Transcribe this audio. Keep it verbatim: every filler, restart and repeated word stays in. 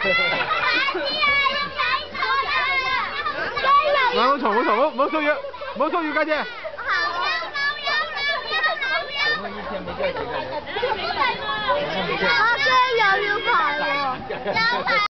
冇嘈冇嘈冇冇騷擾冇騷擾家姐。我一天没见几个人。我驚又要排喎。